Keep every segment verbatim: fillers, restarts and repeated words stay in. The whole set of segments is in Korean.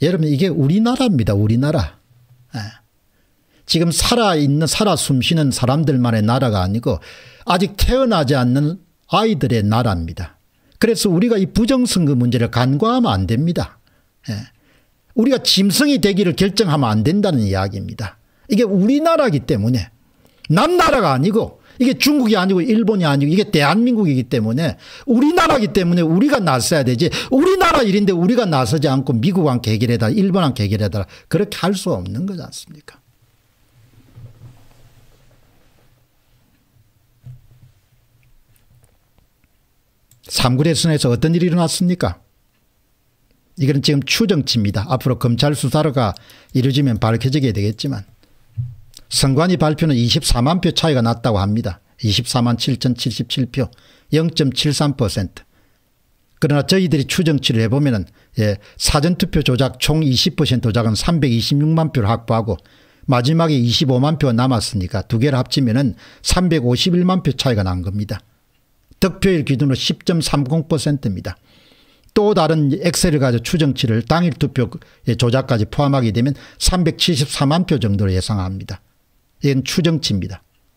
여러분 이게 우리나라입니다. 우리나라. 예. 지금 살아있는 살아 숨쉬는 사람들만의 나라가 아니고 아직 태어나지 않는 아이들의 나라입니다. 그래서 우리가 이 부정선거 문제를 간과하면 안 됩니다. 예. 우리가 짐승이 되기를 결정하면 안 된다는 이야기입니다. 이게 우리나라이기 때문에 남나라가 아니고 이게 중국이 아니고 일본이 아니고 이게 대한민국이기 때문에 우리나라이기 때문에 우리가 나서야 되지 우리나라 일인데 우리가 나서지 않고 미국한테 해결해다 일본한테 해결해다 그렇게 할 수 없는 거지 않습니까? 삼구대선에서 어떤 일이 일어났습니까? 이건 지금 추정치입니다. 앞으로 검찰 수사가 이루어지면 밝혀지게 되겠지만 선관위 발표는 이십사만 표 차이가 났다고 합니다. 이십사만 칠천칠십칠 표 영 점 칠삼 퍼센트. 그러나 저희들이 추정치를 해보면 예, 사전투표 조작 총 이십 퍼센트 조작은 삼백이십육만 표를 확보하고 마지막에 이십오만 표가 남았으니까 두 개를 합치면 삼백오십일만 표 차이가 난 겁니다. 득표율 기준으로 십 점 삼공 퍼센트입니다. 또 다른 엑셀을 가지고 추정치를 당일 투표의 조작까지 포함하게 되면 삼백칠십사만 표 정도로 예상합니다. 이건 추정치입니다.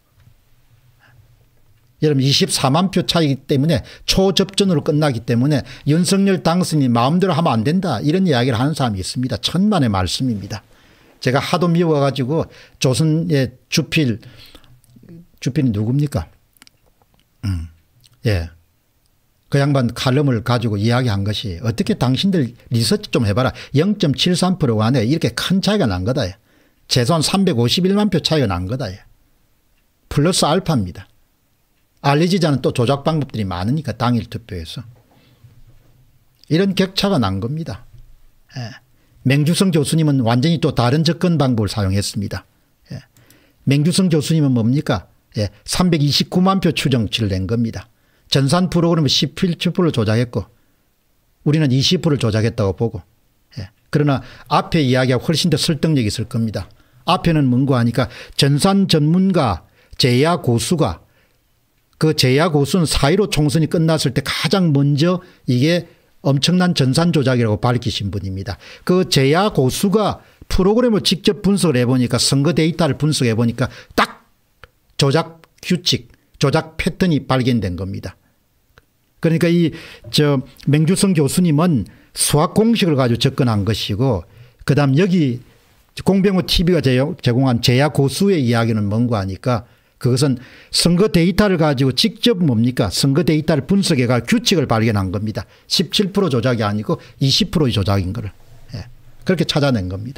여러분 이십사만 표 차이기 때문에 초접전으로 끝나기 때문에 윤석열 당선인이 마음대로 하면 안 된다 이런 이야기를 하는 사람이 있습니다. 천만의 말씀입니다. 제가 하도 미워가지고 조선의 주필 주필이 누굽니까? 음. 예. 그 양반 칼럼을 가지고 이야기한 것이 어떻게 당신들 리서치 좀 해봐라. 영 점 칠삼 퍼센트가 아니라 이렇게 큰 차이가 난 거다. 최소한 삼백오십일만 표 차이가 난 거다. 플러스 알파입니다. 알려지지 않은 또 조작 방법들이 많으니까 당일 투표에서. 이런 격차가 난 겁니다. 예. 맹주성 교수님은 완전히 또 다른 접근 방법을 사용했습니다. 예. 맹주성 교수님은 뭡니까? 예. 삼백이십구만 표 추정치를 낸 겁니다. 전산 프로그램을 십칠 퍼센트 조작했고 우리는 이십 퍼센트를 조작했다고 보고 예. 그러나 앞에 이야기가 훨씬 더 설득력이 있을 겁니다. 앞에는 뭔가 하니까 전산 전문가 제야 고수가 그 제야 고수는 사 일오 총선이 끝났을 때 가장 먼저 이게 엄청난 전산 조작이라고 밝히신 분입니다. 그 제야 고수가 프로그램을 직접 분석을 해보니까 선거 데이터를 분석해 보니까 딱 조작 규칙 조작 패턴이 발견된 겁니다. 그러니까 이 저 맹주성 교수님은 수학 공식을 가지고 접근한 것이고 그다음 여기 공병호 티비가 제공한 제야 고수의 이야기는 뭔가 하니까 그것은 선거 데이터를 가지고 직접 뭡니까 선거 데이터를 분석해가 규칙을 발견한 겁니다. 십칠 퍼센트 조작이 아니고 이십 퍼센트 조작인 거를 예. 그렇게 찾아낸 겁니다.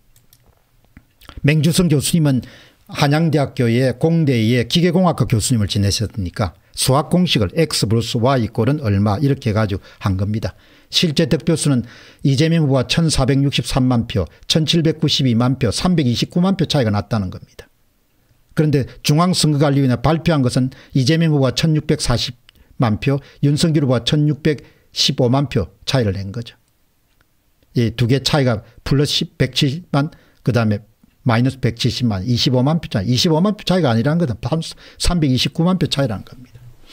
맹주성 교수님은 한양대학교의 공대의 기계공학과 교수님을 지내셨으니까 수학 공식을 X 플러스 Y 이꼴은 얼마 이렇게 해가지고 한 겁니다. 실제 득표수는 이재명 후보가 천사백육십삼만 표, 천칠백구십이만 표, 삼백이십구만 표 차이가 났다는 겁니다. 그런데 중앙선거관리위원회 발표한 것은 이재명 후보가 천육백사십만 표, 윤석열 후보가 천육백십오만 표 차이를 낸 거죠. 이 두 개 차이가 플러스 백칠십만 그다음에 마이너스 백칠십만 이십오만 표 차이 이십오만 표 차이가 아니라는 것은 삼백이십구만 표 차이라는 겁니다.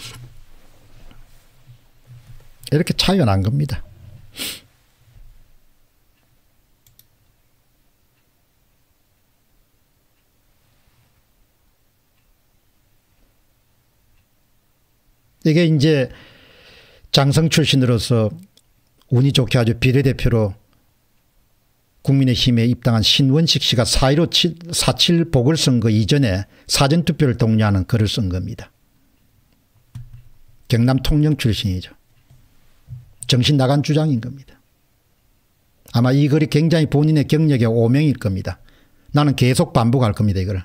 이렇게 차이가 난 겁니다. 이게 이제 장성 출신으로서 운이 좋게 아주 비례대표로 국민의힘에 입당한 신원식 씨가 사 일오 사칠 보궐선거 이전에 사전투표를 독려하는 글을 쓴 겁니다. 경남 통영 출신이죠. 정신 나간 주장인 겁니다. 아마 이 글이 굉장히 본인의 경력의 오명일 겁니다. 나는 계속 반복할 겁니다. 이걸.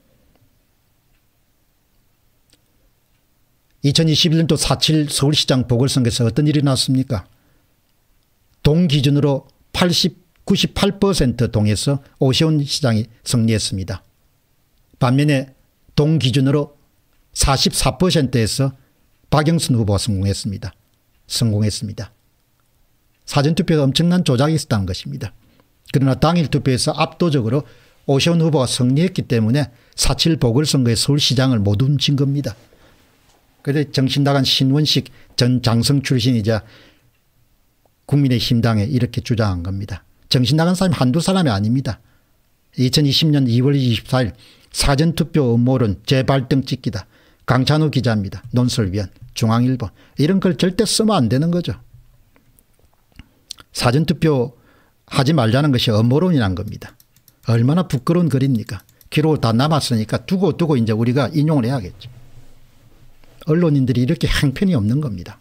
이천이십일 년도 사칠 서울시장 보궐선거에서 어떤 일이 났습니까? 동 기준으로 팔십, 구십팔 퍼센트 동에서 오세훈 시장이 승리했습니다. 반면에 동 기준으로 사십사 퍼센트에서 박영선 후보가 성공했습니다. 성공했습니다. 사전투표에서 엄청난 조작이 있었다는 것입니다. 그러나 당일 투표에서 압도적으로 오세훈 후보가 승리했기 때문에 사칠 보궐선거의 서울시장을 못 훔친 겁니다. 그래서 정신 나간 신원식 전 장성 출신이자 국민의힘당에 이렇게 주장한 겁니다. 정신 나간 사람이 한두 사람이 아닙니다. 이천이십 년 이월 이십사일 사전투표 음모론 재발등 찍기다. 강찬호 기자입니다. 논설위원 중앙일보. 이런 걸 절대 쓰면 안 되는 거죠. 사전투표 하지 말자는 것이 음모론이란 겁니다. 얼마나 부끄러운 글입니까. 기록을 다 남았으니까 두고 두고 이제 우리가 인용을 해야겠죠. 언론인들이 이렇게 행편이 없는 겁니다.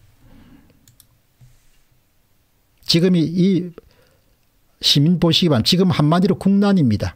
지금이 이 시민 보시기 바랍니다. 지금 한마디로 국난입니다.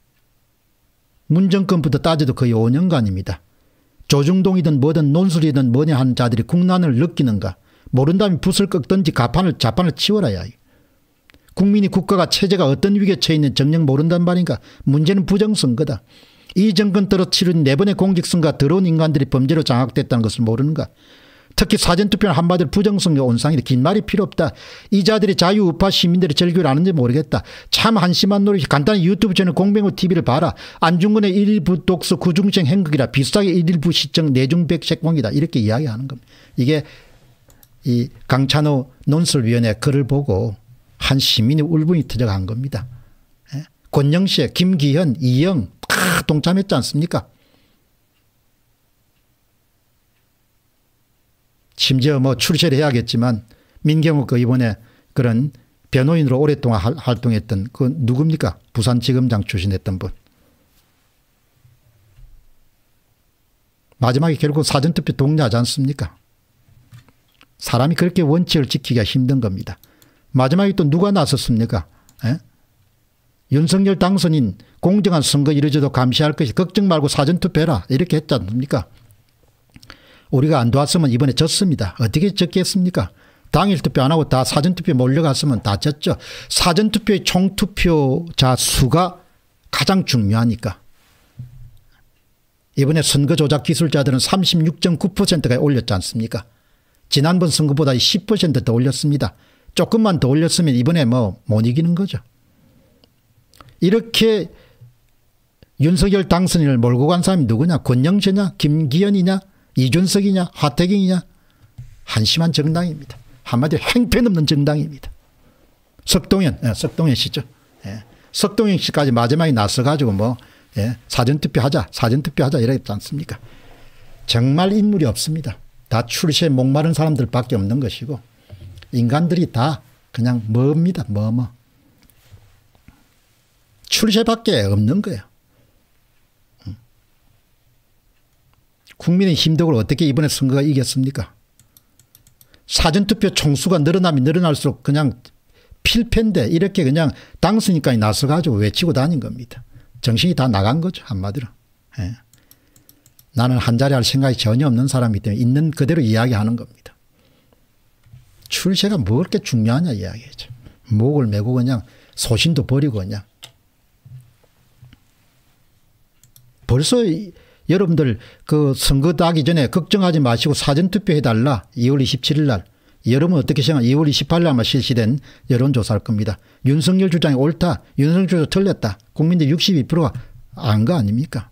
문정권부터 따져도 거의 오 년간입니다. 조중동이든 뭐든 논술이든 뭐냐 하는 자들이 국난을 느끼는가. 모른다면 붓을 꺾든지 가판을 자판을 치워라. 야. 국민이 국가가 체제가 어떤 위기에 처해 있는 정녕 모른단 말인가. 문제는 부정선거다. 이 정권 떨어뜨린 네 번의 공직선거가 더러운 인간들이 범죄로 장악됐다는 것을 모르는가. 특히 사전투표는 한마디로 부정선거 온상이다. 긴 말이 필요 없다. 이 자들이 자유우파 시민들의 절규를 아는지 모르겠다. 참 한심한 노릇이. 간단히 유튜브 채널 공병호 티비를 봐라. 안중근의 일일부 독서 구중생 행극이라 비슷하게 일일부 시청 내중백색공이다. 이렇게 이야기하는 겁니다. 이게 이 강찬호 논설위원회 글을 보고 한 시민이 울분이 터져간 겁니다. 예? 권영세, 김기현, 이영 다 동참했지 않습니까? 심지어 뭐 출세를 해야겠지만 민경욱 그 이번에 그런 변호인으로 오랫동안 활동했던 그 누굽니까? 부산지검장 출신했던 분. 마지막에 결국 사전투표 동의하지 않습니까? 사람이 그렇게 원칙을 지키기가 힘든 겁니다. 마지막에 또 누가 나섰습니까? 에? 윤석열 당선인 공정한 선거 이루어져도 감시할 것이 걱정 말고 사전투표해라 이렇게 했지 않습니까? 우리가 안 도왔으면 이번에 졌습니다. 어떻게 졌겠습니까? 당일 투표 안 하고 다 사전투표 몰려갔으면 다 졌죠. 사전투표의 총투표자 수가 가장 중요하니까. 이번에 선거 조작 기술자들은 삼십육 점 구 퍼센트가 올렸지 않습니까? 지난번 선거보다 십 퍼센트 더 올렸습니다. 조금만 더 올렸으면 이번에 뭐 못 이기는 거죠. 이렇게 윤석열 당선인을 몰고 간 사람이 누구냐? 권영세냐? 김기현이냐? 이준석이냐? 하태경이냐? 한심한 정당입니다. 한마디로 행편없는 정당입니다. 석동현, 예, 석동현 씨죠. 예. 석동현 씨까지 마지막에 나서가지고 뭐 예, 사전투표 하자, 사전투표 하자 이랬지 않습니까? 정말 인물이 없습니다. 다 출세에 목마른 사람들밖에 없는 것이고 인간들이 다 그냥 뭡니다. 뭐 뭐. 출세밖에 없는 거예요. 국민의힘 덕으로 어떻게 이번에 선거가 이겼습니까? 사전투표 총수가 늘어나면 늘어날수록 그냥 필패인데 이렇게 그냥 당선인까지 나서가지고 외치고 다닌 겁니다. 정신이 다 나간 거죠. 한마디로. 예. 나는 한 자리 할 생각이 전혀 없는 사람이기 때문에 있는 그대로 이야기하는 겁니다. 출세가 뭐 그렇게 중요하냐 이야기죠. 목을 메고 그냥 소신도 버리고 그냥. 벌써 여러분들 그 선거 나기 전에 걱정하지 마시고 사전투표 해달라. 이월 이십칠일 날. 여러분 어떻게 생각하세요? 이월 이십팔일 날 실시된 여론조사할 겁니다. 윤석열 주장이 옳다. 윤석열 주장이 틀렸다. 국민들 육십이 퍼센트가 안 거 아닙니까?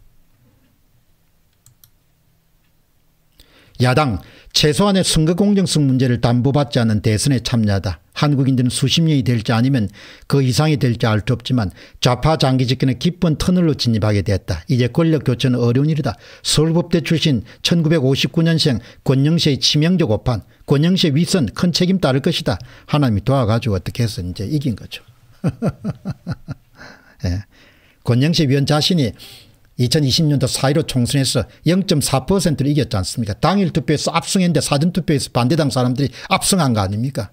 야당 최소한의 선거 공정성 문제를 담보받지 않은 대선에 참여하다. 한국인들은 수십 년이 될지 아니면 그 이상이 될지 알 수 없지만 좌파 장기 집권의 깊은 터널로 진입하게 되었다. 이제 권력 교체는 어려운 일이다. 서울법대 출신 천구백오십구 년생 권영세의 치명적 오판, 권영세 위선 큰 책임 따를 것이다. 하나님이 도와가지고 어떻게 해서 이제 이긴 거죠. 예. 권영세 위원 자신이 이천이십 년도 사 일오 총선에서 영 점 사 퍼센트를 이겼지 않습니까? 당일 투표에서 압승했는데 사전투표에서 반대당 사람들이 압승한 거 아닙니까?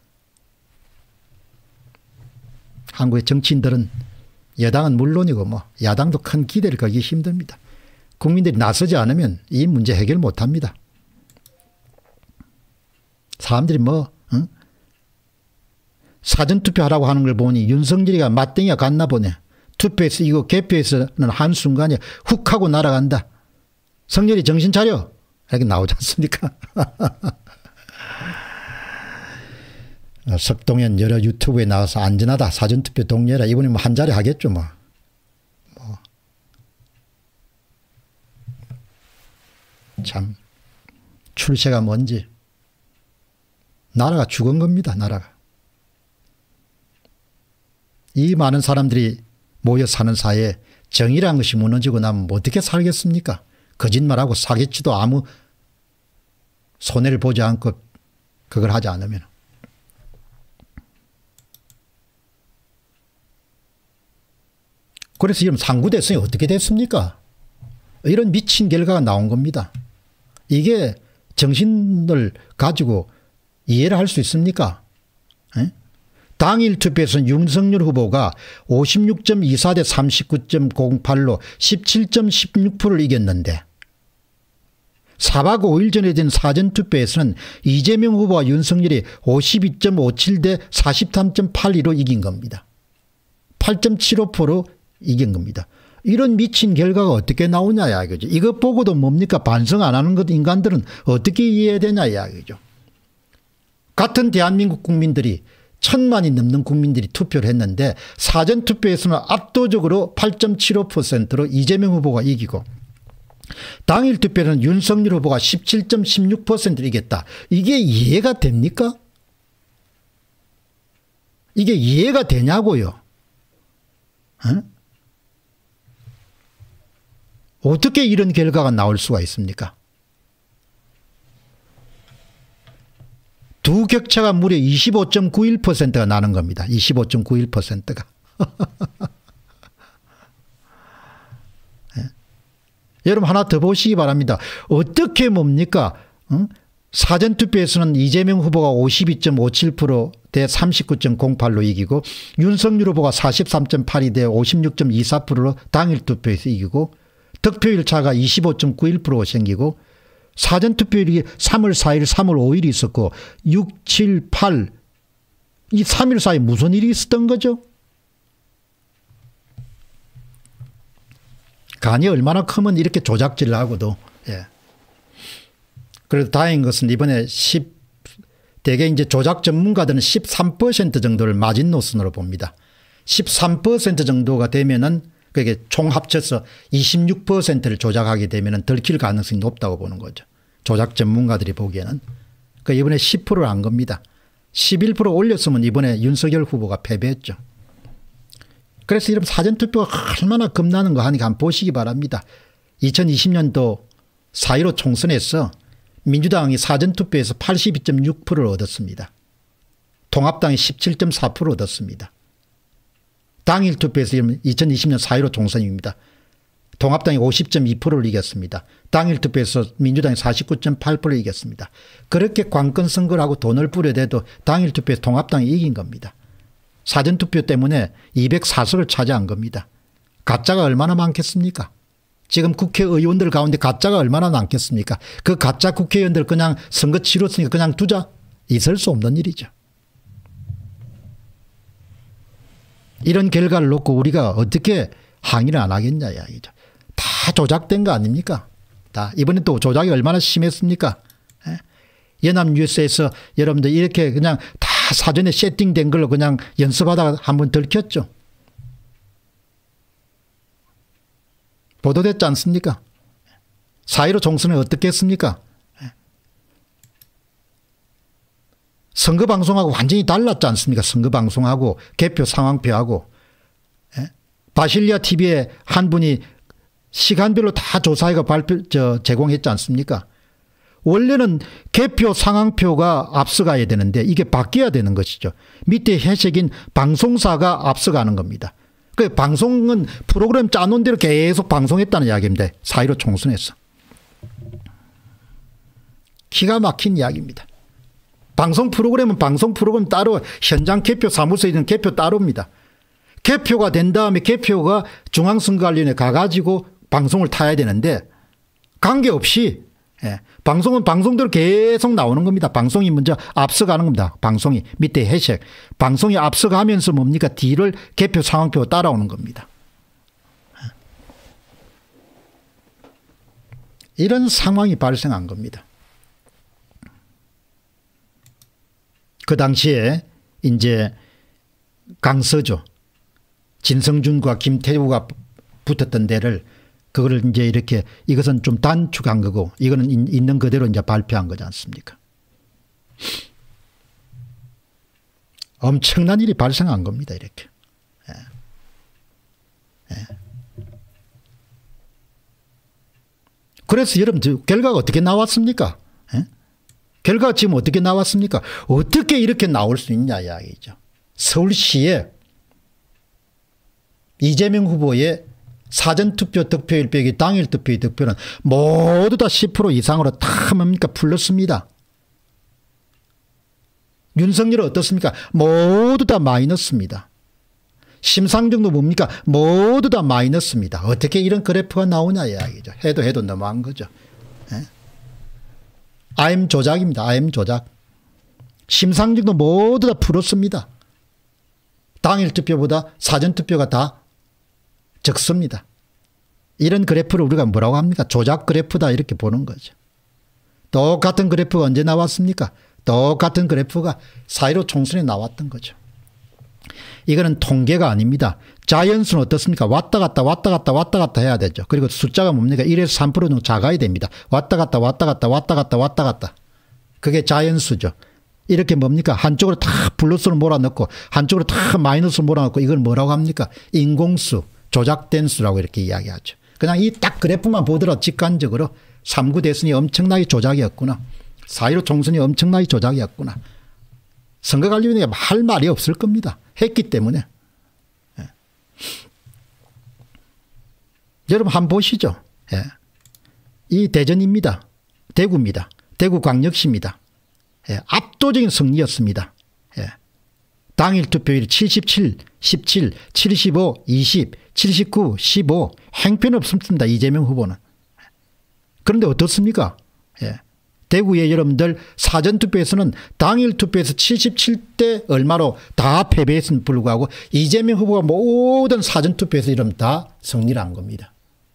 한국의 정치인들은 여당은 물론이고 뭐 야당도 큰 기대를 걸기 힘듭니다. 국민들이 나서지 않으면 이 문제 해결 못합니다. 사람들이 뭐 응? 사전투표하라고 하는 걸 보니 윤석열이가 맞댕이가 갔나 보네. 투표에서 이거 개표에서는 한순간에 훅 하고 날아간다. 성렬이 정신 차려. 이렇게 나오지 않습니까? 석동현 여러 유튜브에 나와서 안전하다. 사전투표 동의해라. 이번에 뭐 한 자리 하겠죠. 뭐. 뭐. 참 출세가 뭔지. 나라가 죽은 겁니다. 나라가. 이 많은 사람들이 모여 사는 사회에 정의라는 것이 무너지고 나면 어떻게 살겠습니까? 거짓말하고 사기치도 아무 손해를 보지 않고 그걸 하지 않으면. 그래서 지금 상구대성이 어떻게 됐습니까? 이런 미친 결과가 나온 겁니다. 이게 정신을 가지고 이해를 할 수 있습니까? 에? 당일 투표에서는 윤석열 후보가 오십육 점 이사 대 삼십구 점 공팔로 십칠 점 십육 퍼센트를 이겼는데 사박 오 일 전에 된 사전투표에서는 이재명 후보와 윤석열이 오십이 점 오칠 대 사십삼 점 팔이로 이긴 겁니다. 팔 점 칠오 퍼센트 이긴 겁니다. 이런 미친 결과가 어떻게 나오냐 이야기죠. 이것 보고도 뭡니까? 반성 안 하는 것 인간들은 어떻게 이해해야 되냐 이야기죠. 같은 대한민국 국민들이 천만이 넘는 국민들이 투표를 했는데 사전투표에서는 압도적으로 팔 점 칠오 퍼센트로 이재명 후보가 이기고 당일 투표에는 윤석열 후보가 십칠 점 십육 퍼센트를 이겼다. 이게 이해가 됩니까? 이게 이해가 되냐고요. 어? 어떻게 이런 결과가 나올 수가 있습니까? 두 격차가 무려 이십오 점 구일 퍼센트가 나는 겁니다. 이십오 점 구일 퍼센트가. 네. 여러분 하나 더 보시기 바랍니다. 어떻게 뭡니까? 응? 사전투표에서는 이재명 후보가 오십이 점 오칠 퍼센트 대 삼십구 점 공팔로 이기고 윤석열 후보가 사십삼 점 팔이 대 오십육 점 이사 퍼센트로 당일 투표에서 이기고 득표일 차가 이십오 점 구일 퍼센트가 생기고 사전투표일이 삼월 사일 삼월 오일이 있었고 육, 칠, 팔 이 삼 일 사이에 무슨 일이 있었던 거죠? 간이 얼마나 크면 이렇게 조작질을 하고도. 예. 그래도 다행인 것은 이번에 십 대개 이제 조작 전문가들은 십삼 퍼센트 정도를 마지노선으로 봅니다. 십삼 퍼센트 정도가 되면은 그게 총 합쳐서 이십육 퍼센트를 조작하게 되면 들킬 가능성이 높다고 보는 거죠. 조작 전문가들이 보기에는. 그러니까 이번에 십 퍼센트를 한 겁니다. 십일 퍼센트 올렸으면 이번에 윤석열 후보가 패배했죠. 그래서 이런 사전투표가 얼마나 겁나는 거 하니까 한번 보시기 바랍니다. 이천이십 년도 사 일오 총선에서 민주당이 사전투표에서 팔십이 점 육 퍼센트를 얻었습니다. 통합당이 십칠 점 사 퍼센트 얻었습니다. 당일 투표에서 이천이십 년 사 일오 총선입니다. 통합당이 오십 점 이 퍼센트를 이겼습니다. 당일 투표에서 민주당이 사십구 점 팔 퍼센트를 이겼습니다. 그렇게 관건 선거를 하고 돈을 뿌려대도 당일 투표에서 통합당이 이긴 겁니다. 사전투표 때문에 이백사 석을 차지한 겁니다. 가짜가 얼마나 많겠습니까? 지금 국회의원들 가운데 가짜가 얼마나 많겠습니까? 그 가짜 국회의원들 그냥 선거 치렀으니까 그냥 두자? 있을 수 없는 일이죠. 이런 결과를 놓고 우리가 어떻게 항의를 안 하겠냐 이야기죠. 다 조작된 거 아닙니까? 다. 이번에 또 조작이 얼마나 심했습니까? 예? 연합뉴스에서 여러분들 이렇게 그냥 다 사전에 세팅된 걸로 그냥 연습하다가 한번 들켰죠. 보도됐지 않습니까? 사 일오 총선은 어떻게 했습니까? 선거방송하고 완전히 달랐지 않습니까? 선거방송하고 개표 상황표하고. 바실리아 티비에 한 분이 시간별로 다 조사해가 발표, 저, 제공했지 않습니까? 원래는 개표 상황표가 앞서가야 되는데 이게 바뀌어야 되는 것이죠. 밑에 해석인 방송사가 앞서가는 겁니다. 그 방송은 프로그램 짜놓은 대로 계속 방송했다는 이야기입니다. 사 일오 총선에서. 기가 막힌 이야기입니다. 방송 프로그램은 방송 프로그램 따로 현장 개표 사무소에 있는 개표 따로입니다. 개표가 된 다음에 개표가 중앙선거관리원에 가가지고 방송을 타야 되는데 관계없이 예, 방송은 방송대로 계속 나오는 겁니다. 방송이 먼저 앞서가는 겁니다. 방송이 밑에 해석. 방송이 앞서가면서 뭡니까? 뒤를 개표 상황표 따라오는 겁니다. 이런 상황이 발생한 겁니다. 그 당시에 이제 강서죠. 진성준과 김태우가 붙었던 데를 그거를 이제 이렇게 이것은 좀 단축한 거고 이거는 있는 그대로 이제 발표한 거지 않습니까? 엄청난 일이 발생한 겁니다. 이렇게. 그래서 여러분 결과가 어떻게 나왔습니까? 예? 결과가 지금 어떻게 나왔습니까? 어떻게 이렇게 나올 수 있냐 이야기죠. 서울시에 이재명 후보의 사전투표 득표율 빼기 당일 투표의 득표는 모두 다 십 퍼센트 이상으로 다 뭡니까 풀렸습니다. 윤석열은 어떻습니까? 모두 다 마이너스입니다. 심상정도 뭡니까? 모두 다 마이너스입니다. 어떻게 이런 그래프가 나오냐 이야기죠. 해도 해도 너무한 거죠. 예? 아이엠 조작입니다. 아이엠 조작. 심상정도 모두 다 풀었습니다. 당일 투표보다 사전 투표가 다 적습니다. 이런 그래프를 우리가 뭐라고 합니까? 조작 그래프다 이렇게 보는 거죠. 똑같은 그래프가 언제 나왔습니까? 똑같은 그래프가 사 일오 총선에 나왔던 거죠. 이거는 통계가 아닙니다. 자연수는 어떻습니까? 왔다 갔다 왔다 갔다 왔다 갔다 해야 되죠. 그리고 숫자가 뭡니까? 일에서 삼 퍼센트 정도 작아야 됩니다. 왔다 갔다 왔다 갔다 왔다 갔다 왔다 갔다. 그게 자연수죠. 이렇게 뭡니까? 한쪽으로 다 플러스를 몰아넣고 한쪽으로 다 마이너스를 몰아넣고 이걸 뭐라고 합니까? 인공수, 조작된 수라고 이렇게 이야기하죠. 그냥 이 딱 그래프만 보더라도 직관적으로 삼 구 대선이 엄청나게 조작이었구나. 사 일오 총선이 엄청나게 조작이었구나. 선거관리위원회가 할 말이 없을 겁니다. 했기 때문에. 예. 여러분 한번 보시죠. 예. 이 대전입니다. 대구입니다. 대구광역시입니다. 예. 압도적인 승리였습니다. 예. 당일 투표율 칠십칠, 십칠, 칠십오, 이십, 칠십구, 십오 행편 없습니다. 이재명 후보는. 그런데 어떻습니까? 예. 대구의 여러분들 사전투표에서는 당일 투표에서 칠십칠 대 얼마로 다 패배했음에도 불구하고 이재명 후보가 모든 사전투표에서 이러면 다 승리를 한 겁니다.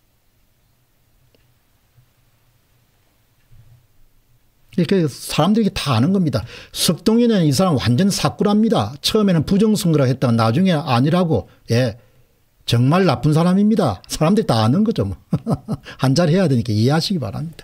이렇게 사람들이 다 아는 겁니다. 석동현은 이 사람 완전 사꾸랍니다. 처음에는 부정선거라고 했다가 나중에 아니라고. 예, 정말 나쁜 사람입니다. 사람들이 다 아는 거죠. 뭐. 한자리 해야 되니까 이해하시기 바랍니다.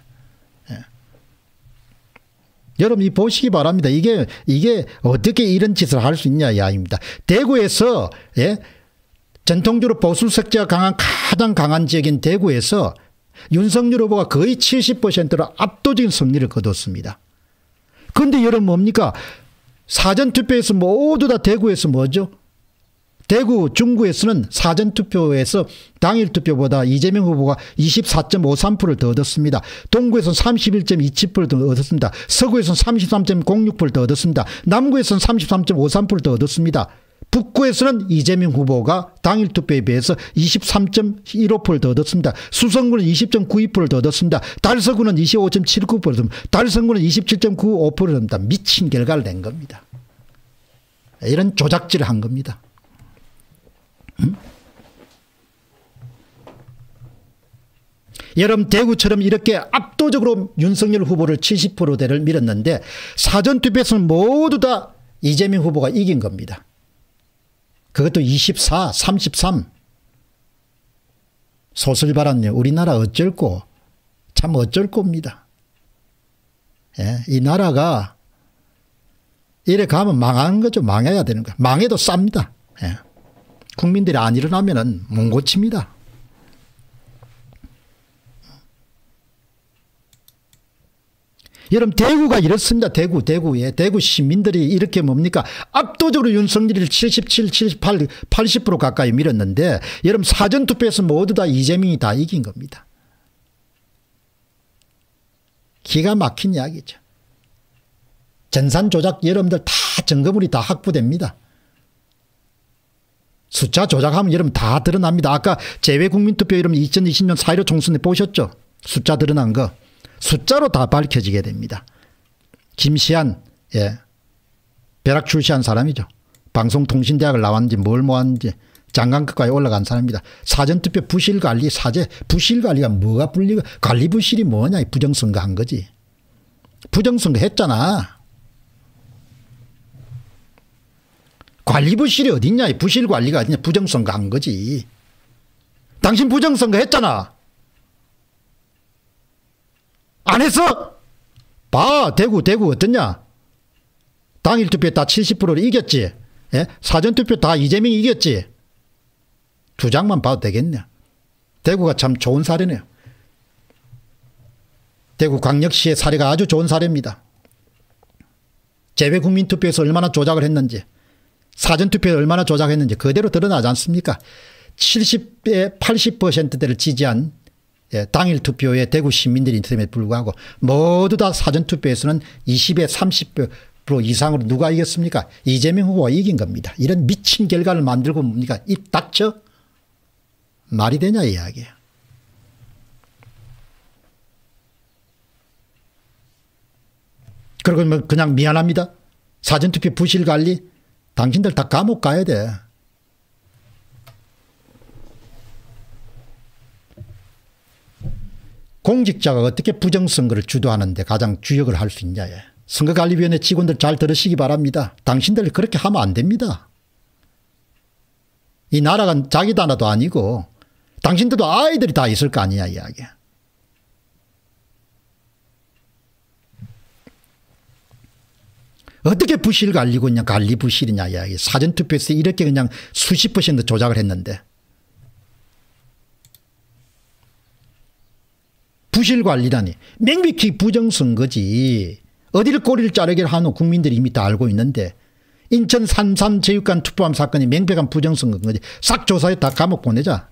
여러분 이 보시기 바랍니다. 이게 이게 어떻게 이런 짓을 할 수 있냐 이야기입니다. 대구에서 예, 전통적으로 보수 색채가 강한 가장 강한 지역인 대구에서 윤석열 후보가 거의 칠십 퍼센트로 압도적인 승리를 거뒀습니다. 그런데 여러분 뭡니까? 사전투표에서 모두 다 대구에서 뭐죠? 대구 중구에서는 사전투표에서 당일투표보다 이재명 후보가 이십사 점 오삼 퍼센트를 더 얻었습니다. 동구에서는 삼십일 점 이칠 퍼센트 더 얻었습니다. 서구에서는 삼십삼 점 공육 퍼센트 더 얻었습니다. 남구에서는 삼십삼 점 오삼 퍼센트 더 얻었습니다. 북구에서는 이재명 후보가 당일투표에 비해서 이십삼 점 일오 퍼센트 더 얻었습니다. 수성구는 이십 점 구이 퍼센트 더 얻었습니다. 달서구는 이십오 점 칠구 퍼센트, 달성구는 이십칠 점 구오 퍼센트입니다. 미친 결과를 낸 겁니다. 이런 조작질을 한 겁니다. 음? 여러분 대구처럼 이렇게 압도적으로 윤석열 후보를 칠십 퍼센트대를 밀었는데 사전투표에서는 모두 다 이재명 후보가 이긴 겁니다. 그것도 이십사, 삼십삼. 소설바람요. 우리나라 어쩔꼬. 참 어쩔 겁니다. 예, 이 나라가 이래 가면 망하는 거죠. 망해야 되는 거야. 망해도 쌉니다. 예. 국민들이 안 일어나면은 못 고칩니다. 여러분 대구가 이렇습니다. 대구 대구에 대구 시민들이 이렇게 뭡니까 압도적으로 윤석열을 칠십칠, 칠십팔, 팔십 퍼센트 가까이 밀었는데 여러분 사전투표에서 모두 다 이재명이 다 이긴 겁니다. 기가 막힌 이야기죠. 전산 조작 여러분들 다 증거물이 다 확보됩니다. 숫자 조작하면 여러분 다 드러납니다. 아까 재외국민투표 여러분 이천이십 년 사 일오 총선에 보셨죠? 숫자 드러난 거. 숫자로 다 밝혀지게 됩니다. 김시한, 예. 벼락 출시한 사람이죠. 방송통신대학을 나왔는지 뭘 모았는지 장관급까지 올라간 사람입니다. 사전투표 부실관리, 사제, 부실관리가 뭐가 불리가, 관리 부실이 뭐냐, 부정선거 한 거지. 부정선거 했잖아. 관리 부실이 어딨냐, 부실 관리가 어딨냐, 부정선거 한 거지. 당신 부정선거 했잖아. 안 했어? 봐, 대구, 대구 어떻냐? 당일 투표 다 칠십 퍼센트로 이겼지? 예? 사전투표 다 이재명이 이겼지? 두 장만 봐도 되겠냐? 대구가 참 좋은 사례네요. 대구 광역시의 사례가 아주 좋은 사례입니다. 재외국민투표에서 얼마나 조작을 했는지, 사전투표에 얼마나 조작했는지 그대로 드러나지 않습니까? 칠십에 팔십 퍼센트대를 지지한 당일 투표에 대구 시민들이 있음에도 불구하고 모두 다 사전투표에서는 이십에 삼십 퍼센트 이상으로 누가 이겼습니까? 이재명 후보가 이긴 겁니다. 이런 미친 결과를 만들고 뭡니까? 입 닥쳐? 말이 되냐 이야기예요. 그리고 뭐 그냥 미안합니다. 사전투표 부실관리 당신들 다 감옥 가야 돼. 공직자가 어떻게 부정선거를 주도하는데 가장 주역을 할 수 있냐. 선거관리위원회 직원들 잘 들으시기 바랍니다. 당신들 그렇게 하면 안 됩니다. 이 나라가 자기 나라도 아니고 당신들도 아이들이 다 있을 거 아니야 이야기야. 어떻게 부실 관리고 있냐, 관리 부실이냐 이야기. 사전투표에서 이렇게 그냥 수십 퍼센트 조작을 했는데. 부실 관리라니. 명백히 부정선거지. 어디를 꼬리를 자르게 하노 국민들이 이미 다 알고 있는데. 인천 삼삼 체육관 투표함 사건이 명백한 부정선거인 거지. 싹 조사해 다 감옥 보내자.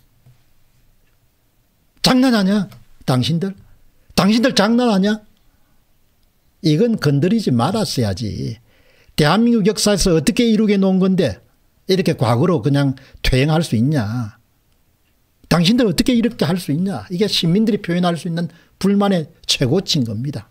장난하냐 당신들? 당신들 장난하냐? 이건 건드리지 말았어야지. 대한민국 역사에서 어떻게 이루게 놓은 건데 이렇게 과거로 그냥 퇴행할 수 있냐. 당신들 어떻게 이렇게 할 수 있냐. 이게 시민들이 표현할 수 있는 불만의 최고치인 겁니다.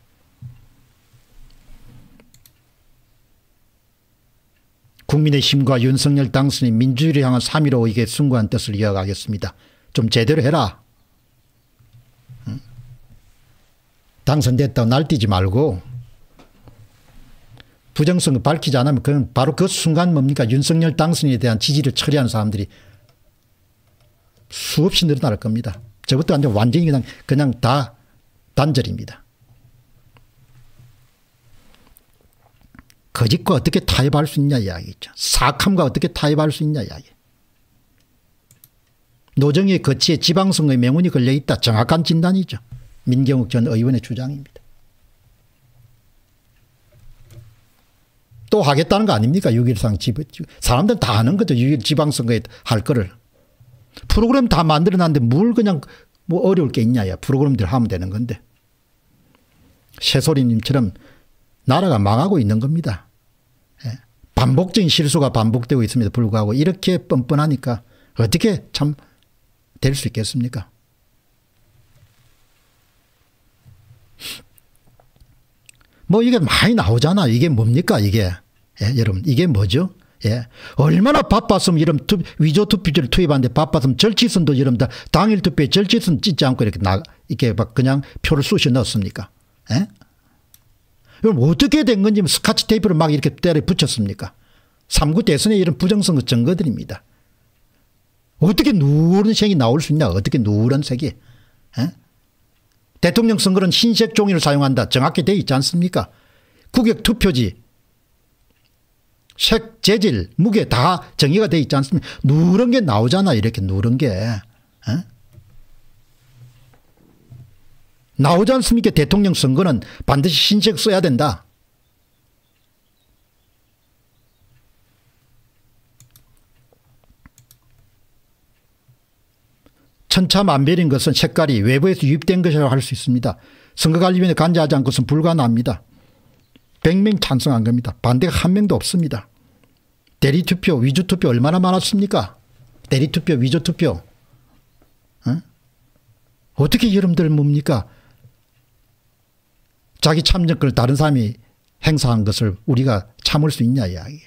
국민의힘과 윤석열 당선인 민주주의를 향한 삼.일오 이게 숭고한 뜻을 이어가겠습니다. 좀 제대로 해라. 응? 당선됐다고 날뛰지 말고 부정선거 밝히지 않으면 그건 바로 그 순간 뭡니까? 윤석열 당선인에 대한 지지를 처리하는 사람들이 수없이 늘어날 겁니다. 저것도 완전 완전히 그냥, 그냥 다 단절입니다. 거짓과 어떻게 타협할 수 있냐 이야기죠. 사악함과 어떻게 타협할 수 있냐 이야기. 노정희의 거치에 지방선거의 명운이 걸려있다. 정확한 진단이죠. 민경욱 전 의원의 주장입니다. 또 하겠다는 거 아닙니까? 육 일상 집, 사람들은 다 아는 거죠. 육 일 지방선거에 할 거를. 프로그램 다 만들어놨는데 뭘 그냥 뭐 어려울 게 있냐. 프로그램들 하면 되는 건데. 새소리님처럼 나라가 망하고 있는 겁니다. 예. 반복적인 실수가 반복되고 있음에도 불구하고 이렇게 뻔뻔하니까 어떻게 참 될 수 있겠습니까? 뭐 이게 많이 나오잖아. 이게 뭡니까 이게. 예, 여러분 이게 뭐죠? 예. 얼마나 바빴으면 이런 투, 위조 투표지를 투입하는데 바빴으면 절치선도 여러분 다 당일 투표에 절치선 찢지 않고 이렇게 나, 이렇게 막 그냥 표를 쑤셔 넣었습니까? 예? 그럼 어떻게 된 건지 스카치 테이프를 막 이렇게 때려 붙였습니까? 삼 구 대선에 이런 부정선거 증거들입니다. 어떻게 누런색이 나올 수 있냐? 어떻게 누런색이? 예? 대통령 선거는 흰색 종이를 사용한다. 정확히 되어 있지 않습니까? 국역 투표지, 색, 재질, 무게 다 정의가 되어 있지 않습니까? 누런 게 나오잖아. 이렇게 누런 게. 에? 나오지 않습니까? 대통령 선거는 반드시 흰색 써야 된다. 천차만별인 것은 색깔이 외부에서 유입된 것이라고 할 수 있습니다. 선거관리위원회 간주하지 않은 것은 불가능합니다. 백 명 찬성한 겁니다. 반대가 한 명도 없습니다. 대리투표, 위조투표 얼마나 많았습니까? 대리투표, 위조투표. 어? 어떻게 여러분들 뭡니까? 자기 참정권을 다른 사람이 행사한 것을 우리가 참을 수 있냐 이야기예요.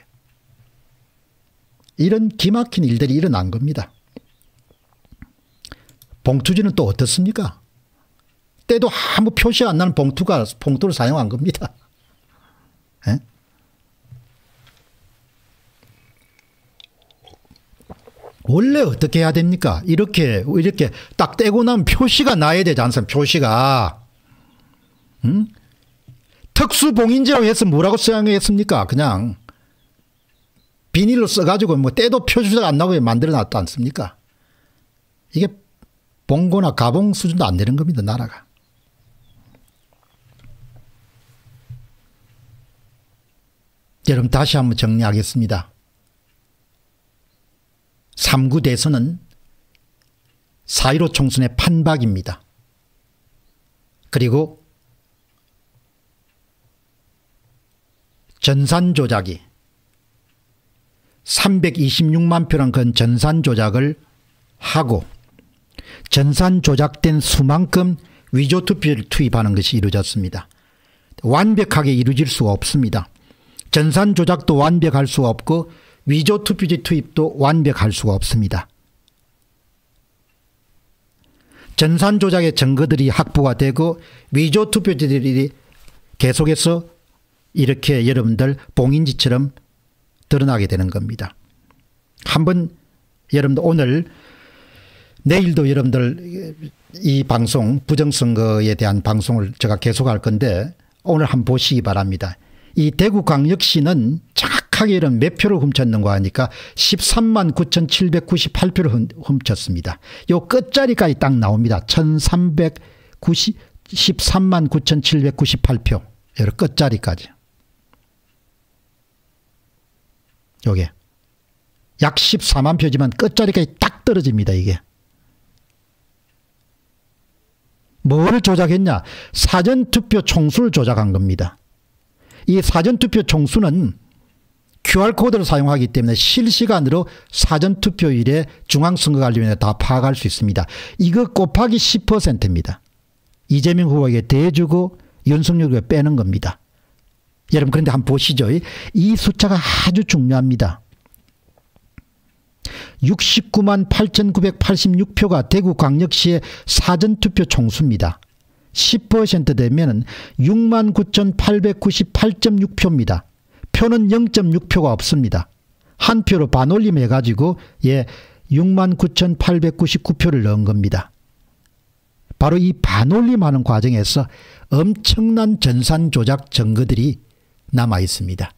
이런 기막힌 일들이 일어난 겁니다. 봉투지는 또 어떻습니까? 때도 아무 표시 안 나는 봉투가 봉투를 사용한 겁니다. 에? 원래 어떻게 해야 됩니까? 이렇게 이렇게 딱 떼고 나면 표시가 나야 되지 않습니까? 표시가. 응? 특수봉인지라고 해서 뭐라고 사용했습니까? 그냥 비닐로 써가지고 뭐 때도 표시가 안 나오게 만들어놨지 않습니까? 이게 봉고나 가봉 수준도 안 되는 겁니다. 나라가. 여러분 다시 한번 정리하겠습니다. 삼 구 대선은 사 일오 총선의 판박입니다. 그리고 전산 조작이 삼백이십육만 표란 건 전산 조작을 하고 전산 조작된 수만큼 위조 투표를 투입하는 것이 이루어졌습니다. 완벽하게 이루어질 수가 없습니다. 전산 조작도 완벽할 수가 없고 위조 투표지 투입도 완벽할 수가 없습니다. 전산 조작의 증거들이 확보가 되고 위조 투표지들이 계속해서 이렇게 여러분들 봉인지처럼 드러나게 되는 겁니다. 한번 여러분들 오늘 내일도 여러분들 이 방송 부정선거에 대한 방송을 제가 계속할 건데 오늘 한번 보시기 바랍니다. 이 대구광역시는 정확하게 이런 몇 표를 훔쳤는가 하니까 십삼만 구천칠백구십팔 표를 훔쳤습니다. 요 끝자리까지 딱 나옵니다. 십삼만 구천칠백구십팔 표. 요 끝자리까지. 요게. 약 십사만 표지만 끝자리까지 딱 떨어집니다. 이게. 뭘 조작했냐? 사전투표 총수를 조작한 겁니다. 이 사전투표 총수는 큐알코드를 사용하기 때문에 실시간으로 사전투표일에 중앙선거관리위원회에 다 파악할 수 있습니다. 이거 곱하기 십 퍼센트입니다. 이재명 후보에게 대주고 윤석열에게 빼는 겁니다. 여러분 그런데 한번 보시죠. 이 숫자가 아주 중요합니다. 육십구만 팔천구백팔십육 표가 대구광역시의 사전투표 총수입니다. 십 퍼센트 되면 육만 구천팔백구십팔 점 육 표입니다. 표는 영 점 육 표가 없습니다. 한 표로 반올림 해가지고 예, 육만 구천팔백구십구 표를 넣은 겁니다. 바로 이 반올림하는 과정에서 엄청난 전산 조작 증거들이 남아 있습니다.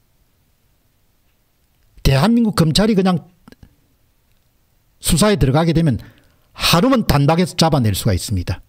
대한민국 검찰이 그냥 수사에 들어가게 되면 하루만 단박에서 잡아낼 수가 있습니다.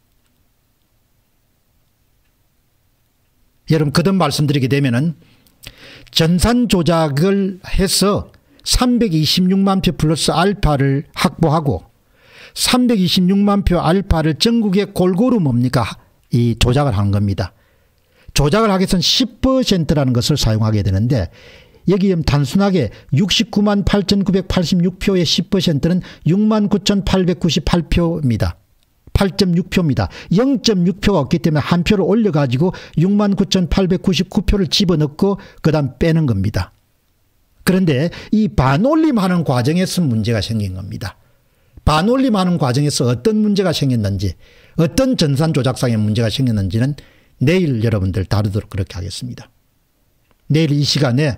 여러분 거듭 말씀드리게 되면은 전산 조작을 해서 삼백이십육만 표 플러스 알파를 확보하고 삼백이십육만 표 알파를 전국에 골고루 뭡니까? 이 조작을 한 겁니다. 조작을 하기 위해서는 십 퍼센트라는 것을 사용하게 되는데 여기 단순하게 육십구만 팔천구백팔십육 표의 십 퍼센트는 육만 구천팔백구십팔 표입니다. 팔 점 육 표입니다. 영 점 육 표가 없기 때문에 한 표를 올려가지고 육만 구천팔백구십구 표를 집어넣고 그 다음 빼는 겁니다. 그런데 이 반올림하는 과정에서 문제가 생긴 겁니다. 반올림하는 과정에서 어떤 문제가 생겼는지 어떤 전산 조작상의 문제가 생겼는지는 내일 여러분들 다루도록 그렇게 하겠습니다. 내일 이 시간에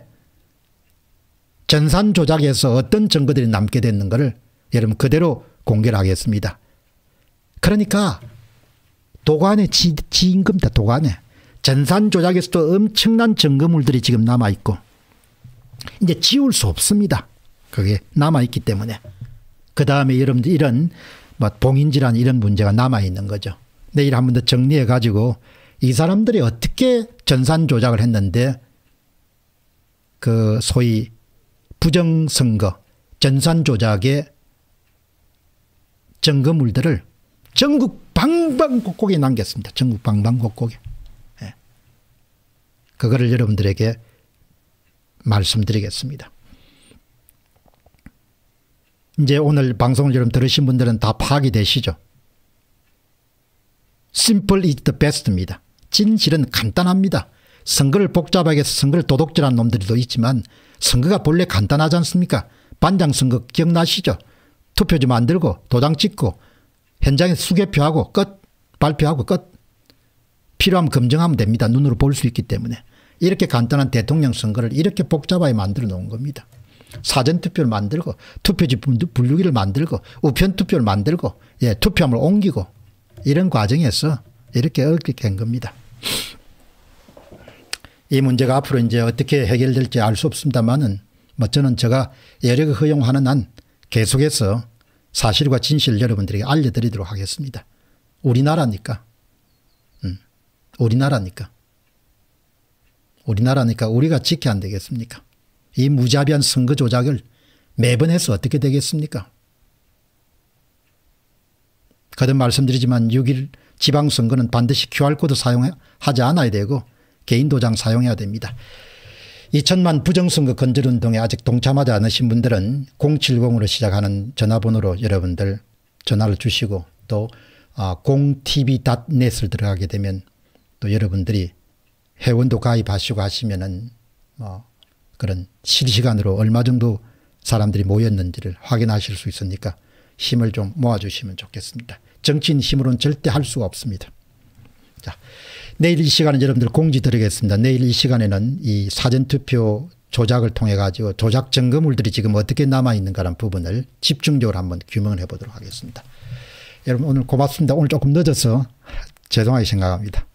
전산 조작에서 어떤 증거들이 남게 됐는가를 여러분 그대로 공개를 하겠습니다. 그러니까 도관에 지, 지인 겁니다. 도관에. 전산 조작에서도 엄청난 증거물들이 지금 남아있고 이제 지울 수 없습니다. 그게 남아있기 때문에. 그 다음에 여러분들 이런 뭐 봉인질환 이런 문제가 남아있는 거죠. 내일 한 번 더 정리해 가지고 이 사람들이 어떻게 전산 조작을 했는데 그 소위 부정선거 전산 조작의 증거물들을 전국 방방곡곡에 남겼습니다. 전국 방방곡곡에. 예. 그거를 여러분들에게 말씀드리겠습니다. 이제 오늘 방송을 여러분 들으신 분들은 다 파악이 되시죠? Simple is the best입니다. 진실은 간단합니다. 선거를 복잡하게 해서 선거를 도둑질한 놈들도 있지만 선거가 본래 간단하지 않습니까? 반장선거 기억나시죠? 투표지 만들고 도장 찍고 현장에서 수개표하고 끝, 발표하고 끝. 필요하면 검증하면 됩니다. 눈으로 볼 수 있기 때문에. 이렇게 간단한 대통령 선거를 이렇게 복잡하게 만들어 놓은 겁니다. 사전투표를 만들고 투표지 분류기를 만들고 우편투표를 만들고 예, 투표함을 옮기고 이런 과정에서 이렇게 어렵게 된 겁니다. 이 문제가 앞으로 이제 어떻게 해결될지 알 수 없습니다만은 뭐 저는 제가 여력을 허용하는 한 계속해서 사실과 진실을 여러분들에게 알려드리도록 하겠습니다. 우리나라니까. 음, 우리나라니까. 우리나라니까 우리가 지켜야 안 되겠습니까? 이 무자비한 선거 조작을 매번 해서 어떻게 되겠습니까? 거듭 말씀드리지만 육 일 지방선거는 반드시 큐알코드 사용하지 않아야 되고 개인 도장 사용해야 됩니다. 이천만 부정선거 건절운동에 아직 동참하지 않으신 분들은 공칠공으로 시작하는 전화번호로 여러분들 전화를 주시고 또 공티비 닷넷을 들어가게 되면 또 여러분들이 회원도 가입하시고 하시면은 뭐 그런 실시간으로 얼마 정도 사람들이 모였는지를 확인하실 수 있으니까 힘을 좀 모아주시면 좋겠습니다. 정치인 힘으로는 절대 할 수가 없습니다. 자, 내일 이 시간에 여러분들 공지 드리겠습니다. 내일 이 시간에는 이 사전투표 조작을 통해 가지고 조작 증거물들이 지금 어떻게 남아있는가라는 부분을 집중적으로 한번 규명을 해보도록 하겠습니다. 여러분 오늘 고맙습니다. 오늘 조금 늦어서 죄송하게 생각합니다.